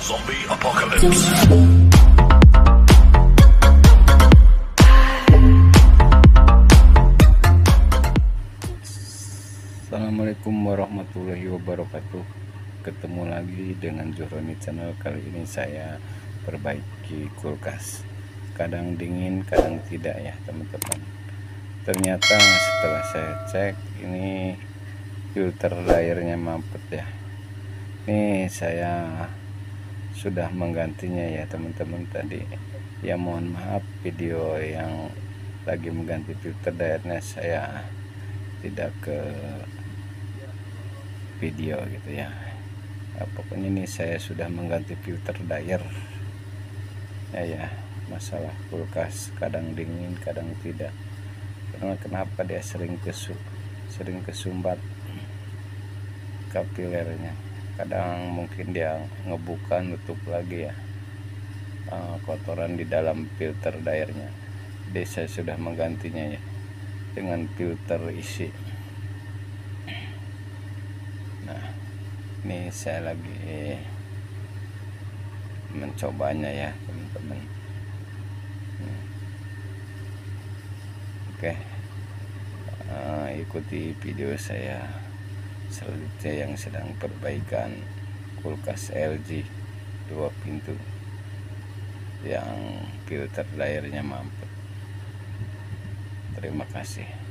Zombie Apocalypse. Assalamualaikum warahmatullahi wabarakatuh. Ketemu lagi dengan Johroni Channel. Kali ini saya perbaiki kulkas. Kadang dingin, kadang tidak ya teman-teman. Ternyata setelah saya cek, ini filter layarnya mampet ya. Ini saya sudah menggantinya ya teman-teman tadi. Ya mohon maaf, video yang lagi mengganti filter layarnya saya tidak ke video gitu ya. Pokoknya ini saya sudah mengganti filter layar ya. Masalah kulkas kadang dingin kadang tidak, karena kenapa dia sering kesumbat kapilernya. Kadang mungkin dia ngebuka nutup lagi ya, kotoran di dalam filter layarnya. Jadi saya sudah menggantinya ya dengan filter isi. Nah, ini saya lagi mencobanya ya teman-teman. Oke, ikuti video saya selanjutnya yang sedang perbaikan kulkas LG 2 pintu yang filter layarnya mampet. Terima kasih.